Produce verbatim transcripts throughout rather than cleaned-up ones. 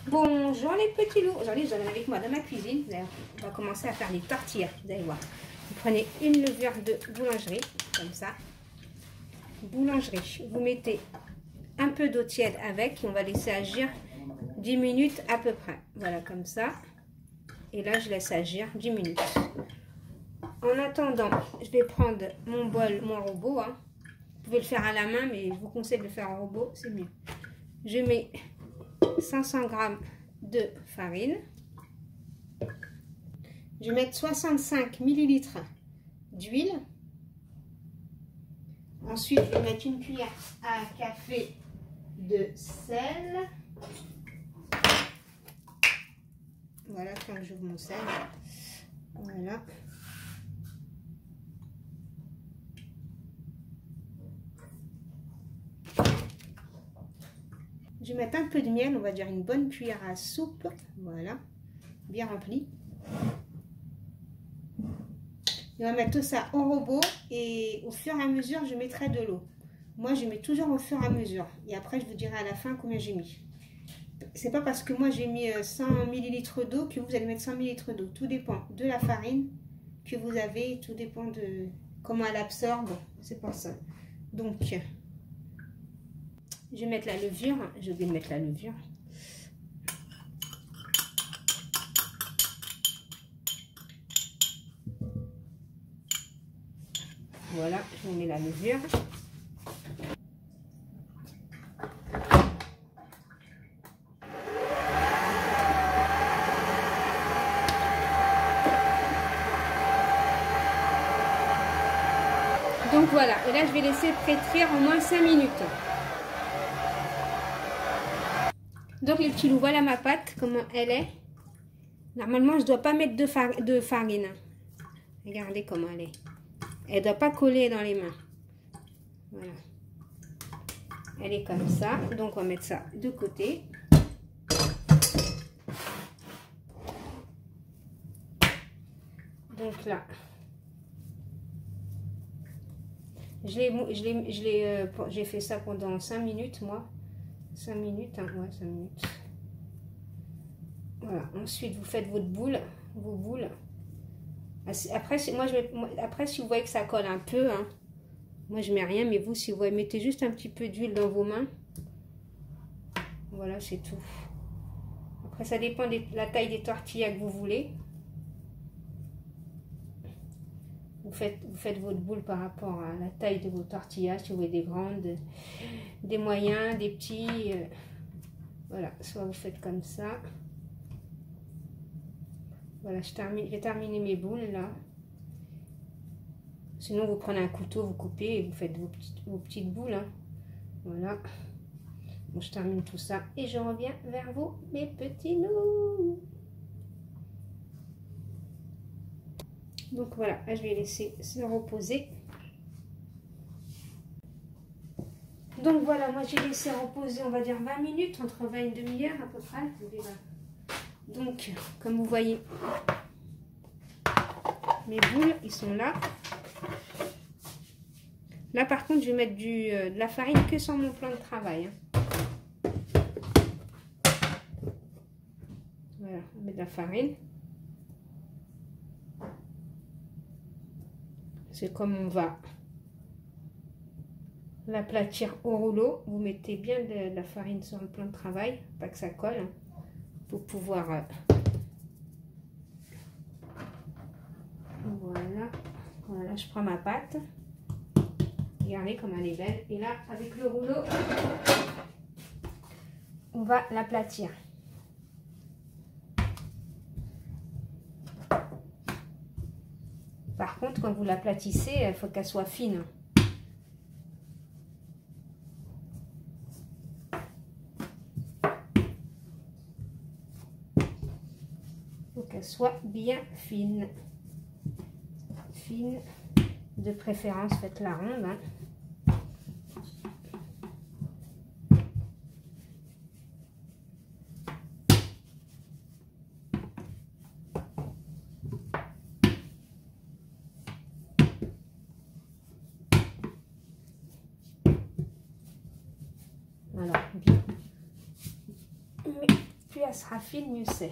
Bonjour les petits loups. Aujourd'hui, vous allez avec moi dans ma cuisine. On va commencer à faire les tortillas. Vous allez voir. Vous prenez une levure de boulangerie, comme ça. Boulangerie. Vous mettez un peu d'eau tiède avec et on va laisser agir dix minutes à peu près. Voilà, comme ça. Et là, je laisse agir dix minutes. En attendant, je vais prendre mon bol, mon robot. Hein. Vous pouvez le faire à la main, mais je vous conseille de le faire en robot, c'est mieux. Je mets cinq cents grammes de farine. Je vais mettre soixante-cinq millilitres d'huile. Ensuite, je vais mettre une cuillère à café de sel. Voilà, quand j'ouvre mon sel. Voilà. Je vais mettre un peu de miel, on va dire une bonne cuillère à soupe. Voilà, bien rempli. Et on va mettre tout ça au robot et au fur et à mesure, je mettrai de l'eau. Moi, je mets toujours au fur et à mesure. Et après, je vous dirai à la fin combien j'ai mis. C'est pas parce que moi, j'ai mis cent millilitres d'eau que vous allez mettre cent millilitres d'eau. Tout dépend de la farine que vous avez. Tout dépend de comment elle absorbe. C'est pour ça. Donc, je vais mettre la levure. Je vais mettre la levure. Voilà, je mets la levure. Donc voilà, et là je vais laisser pétrir au moins cinq minutes. Donc les petits loups, voilà ma pâte, comment elle est. Normalement je ne dois pas mettre de, far de farine. Regardez comment elle est. Elle ne doit pas coller dans les mains. Voilà. Elle est comme ça. Donc on va mettre ça de côté. Donc là, j'ai euh, fait ça pendant cinq minutes, moi. cinq minutes, hein, ouais, cinq minutes. Voilà. Ensuite, vous faites votre boule, vos boules. Après, moi, je mets, après, si vous voyez que ça colle un peu, hein, moi je mets rien, mais vous, si vous voyez, mettez juste un petit peu d'huile dans vos mains. Voilà, c'est tout. Après, ça dépend de la taille des tortillas que vous voulez. Vous faites, vous faites votre boule par rapport à la taille de vos tortillas, si vous voulez des grandes, des moyens, des petits. Euh, voilà, soit vous faites comme ça. Voilà, je, termine, je vais terminer mes boules là. Sinon, vous prenez un couteau, vous coupez et vous faites vos petites, vos petites boules. Hein. Voilà. Bon, je termine tout ça et je reviens vers vous, mes petits loups. Donc voilà, là, je vais laisser se reposer. Donc voilà, moi j'ai laissé reposer, on va dire vingt minutes, entre vingt et une demi-heure à peu près. Donc, comme vous voyez, mes boules, ils sont là. Là, par contre, je vais mettre du, euh, de la farine que sur mon plan de travail. Hein. Voilà, on met de la farine. C'est comme on va l'aplatir au rouleau. Vous mettez bien de, de la farine sur le plan de travail, pas que ça colle, hein, pour pouvoir... Euh, Voilà, voilà, je prends ma pâte. Regardez comme elle est belle. Et là, avec le rouleau, on va l'aplatir. Par contre, quand vous l'aplatissez, il faut qu'elle soit fine. Il faut qu'elle soit bien fine. Fine, de préférence faites-la ronde. Hein. Voilà, bien. plus elle sera fine, mieux c'est.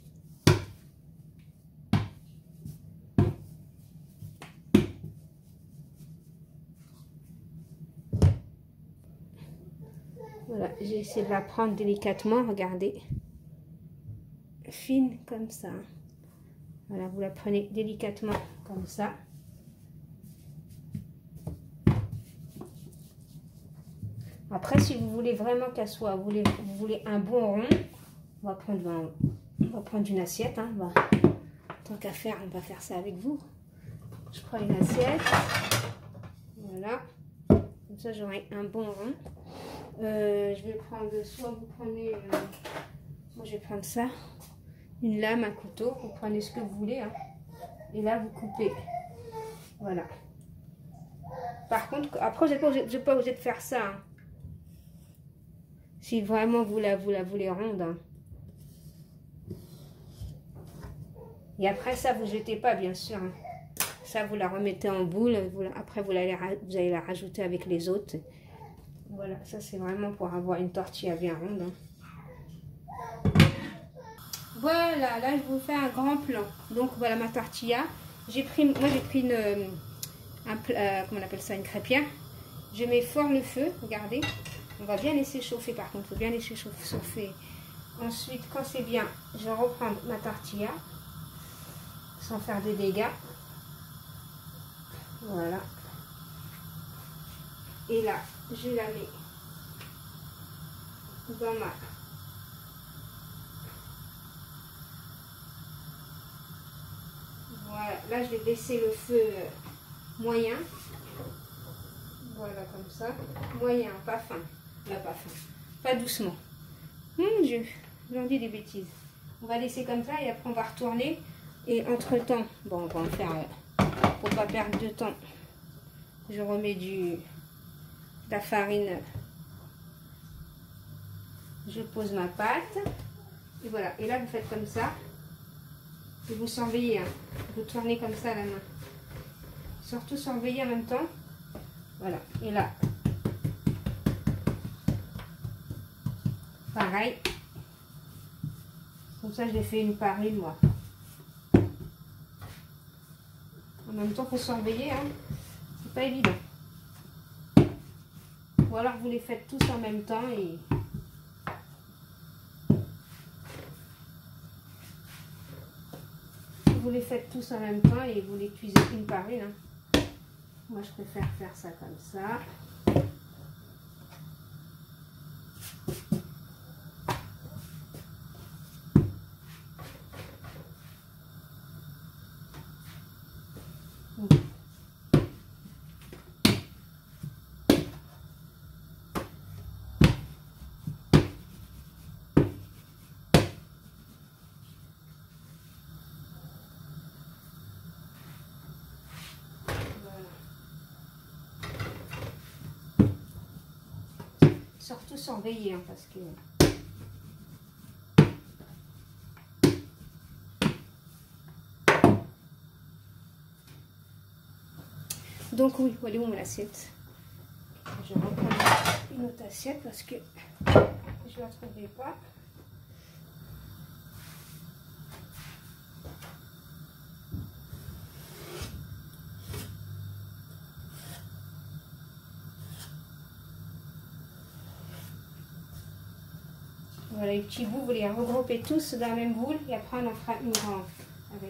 Voilà, j'ai essayé de la prendre délicatement, regardez. Fine comme ça. Voilà, vous la prenez délicatement comme ça. Après, si vous voulez vraiment qu'elle soit, vous voulez, vous voulez un bon rond, on va prendre, un, on va prendre une assiette. Hein, va, tant qu'à faire, on va faire ça avec vous. Je prends une assiette. Voilà. Comme ça, j'aurai un bon rond. Euh, je vais prendre, soit vous prenez, euh, moi je vais prendre ça, une lame, un couteau, vous prenez ce que vous voulez, hein, et là vous coupez, voilà. Par contre, après vous n'êtes pas, pas obligé de faire ça, hein. Si vraiment vous la, vous la voulez ronde, hein. Et après ça vous jetez pas bien sûr, hein. Ça vous la remettez en boule, vous la, après vous allez, vous allez la rajouter avec les autres. Voilà, ça c'est vraiment pour avoir une tortilla bien ronde. Hein. Voilà, là je vous fais un grand plan. Donc voilà ma tortilla. J'ai pris, moi j'ai pris une, un, euh, comment on appelle ça, une crêpière. Je mets fort le feu, regardez. On va bien laisser chauffer par contre, il faut bien laisser chauffer. Ensuite, quand c'est bien, je reprends ma tortilla sans faire de dégâts. Voilà. Et là, je la mets dans ma... Voilà, là je vais baisser le feu moyen. Voilà, comme ça. Moyen, pas fin. Là, pas fin. Pas doucement. Mon Dieu, j'en dis des bêtises. On va laisser comme ça et après on va retourner. Et entre temps, bon, on va en faire, euh, pour pas perdre de temps, je remets du... la farine, je pose ma pâte et voilà, et là vous faites comme ça et vous surveillez, hein. Vous tournez comme ça la main, surtout surveiller en même temps, voilà, et là pareil, comme ça je l'ai fait une par une moi. En même temps faut surveiller, hein. C'est pas évident. Ou alors vous les faites tous en même temps et vous les faites tous en même temps et vous les cuisez une par une. Hein. Moi je préfère faire ça comme ça. Surtout surveiller, hein, parce que... Donc oui, voilà où mon assiette. Je reprends une autre assiette parce que je ne la trouvais pas. Voilà, les petits bouts, vous les regroupez tous dans la même boule et après on en fera une grande avec.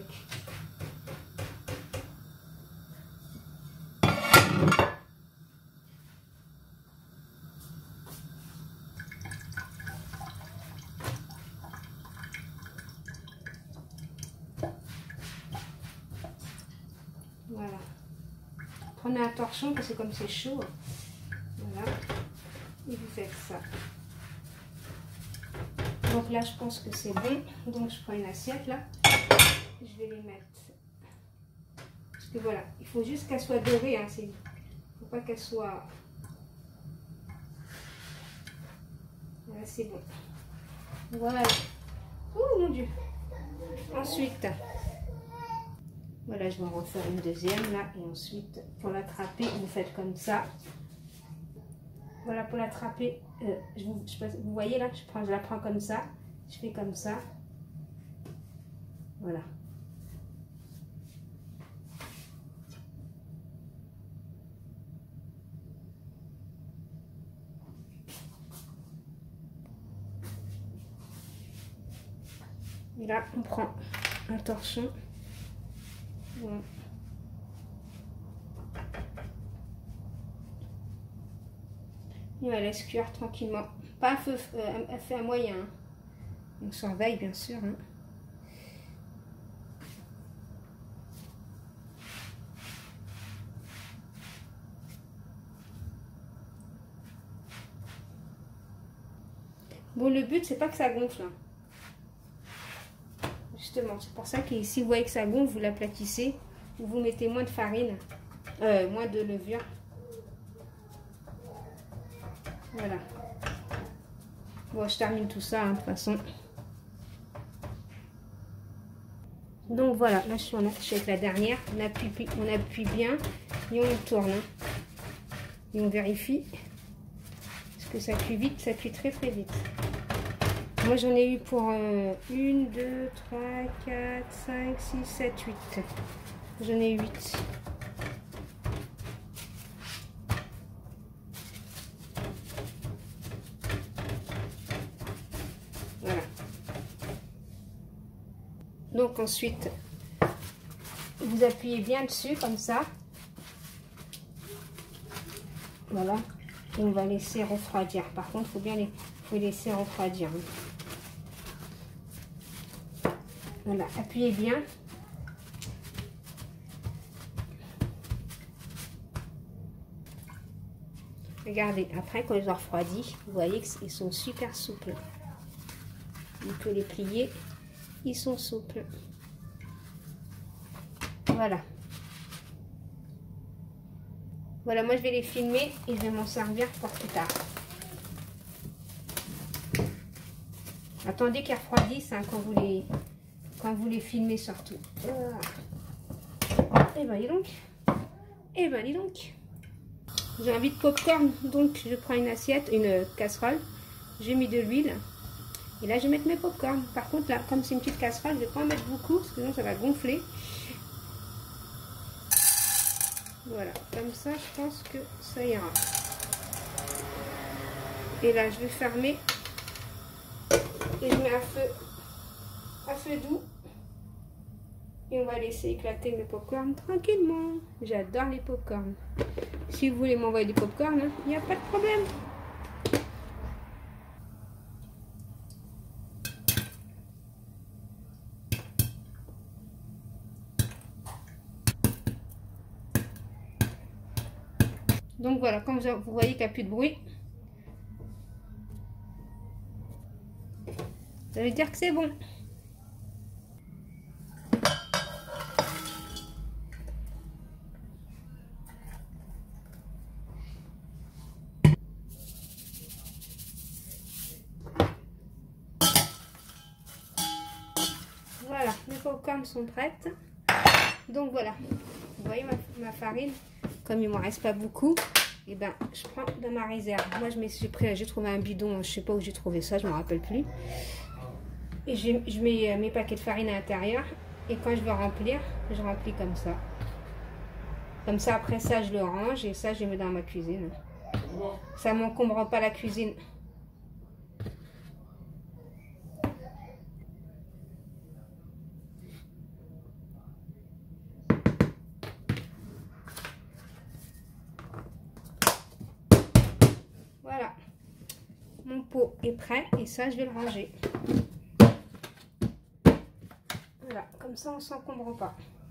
Voilà. Prenez un torchon parce que comme c'est chaud, voilà, et vous faites ça. Donc là, je pense que c'est bon. Donc je prends une assiette là. Je vais les mettre. Parce que voilà, il faut juste qu'elle soit dorée. Hein, il ne faut pas qu'elle soit... Voilà, c'est bon. Voilà. Oh mon Dieu. Ensuite, voilà, je vais en refaire une deuxième là. Et ensuite, pour l'attraper, vous faites comme ça. Voilà, pour l'attraper, euh, je vous, je, vous voyez là, je, prends, je la prends comme ça. Je fais comme ça. Voilà. Et là, on prend un torchon. Voilà. Et on la laisse cuire tranquillement. Pas à feu, euh, à feu à moyen. Hein. On surveille bien sûr. Hein. Bon, le but, c'est pas que ça gonfle. Hein. Justement, c'est pour ça que si vous voyez que ça gonfle, vous l'aplatissez. Ou vous mettez moins de farine, euh, moins de levure. Voilà. Bon, je termine tout ça, hein, de toute façon. Donc voilà, là je suis, en, je suis avec la dernière. On appuie, on appuie bien et on tourne. Hein. Et on vérifie. Parce que ça cuit vite, ça cuit très très vite. Moi j'en ai eu pour euh, un, deux, trois, quatre, cinq, six, sept, huit. J'en ai eu huit. Voilà. Donc ensuite, vous appuyez bien dessus comme ça. Voilà. Et on va laisser refroidir. Par contre, il faut bien les, faut laisser refroidir. Voilà, appuyez bien. Regardez, après quand ils ont refroidi, vous voyez qu'ils sont super souples. On peut les plier, ils sont souples. Voilà. Voilà, moi je vais les filmer et je vais m'en servir pour plus tard. Attendez qu'ils refroidissent hein, quand vous les quand vous les filmez surtout. Et ben dis donc. Et ben dis donc. J'ai envie de popcorn, donc je prends une assiette, une casserole. J'ai mis de l'huile. Et là je vais mettre mes popcorn. Par contre là, comme c'est une petite casserole, je ne vais pas en mettre beaucoup parce que sinon ça va gonfler. Voilà, comme ça je pense que ça ira. Et là je vais fermer. Et je mets à feu, à feu doux. Et on va laisser éclater mes popcorn tranquillement. J'adore les popcorn. Si vous voulez m'envoyer des popcorn, il n'y a pas de problème. Donc voilà, comme vous voyez qu'il n'y a plus de bruit, ça veut dire que c'est bon. Voilà, mes popcorn sont prêtes. Donc voilà, vous voyez ma, ma farine, comme il ne m'en reste pas beaucoup, et ben je prends dans ma réserve. Moi j'ai pris, j'ai trouvé un bidon, je sais pas où j'ai trouvé ça, je me rappelle plus. Et je, je mets mes paquets de farine à l'intérieur. Et quand je veux remplir, je remplis comme ça. Comme ça, après ça, je le range et ça, je le mets dans ma cuisine. Ça ne m'encombre pas la cuisine. Voilà. Mon pot est prêt et ça, je vais le ranger. Voilà, comme ça, on ne s'encombre pas.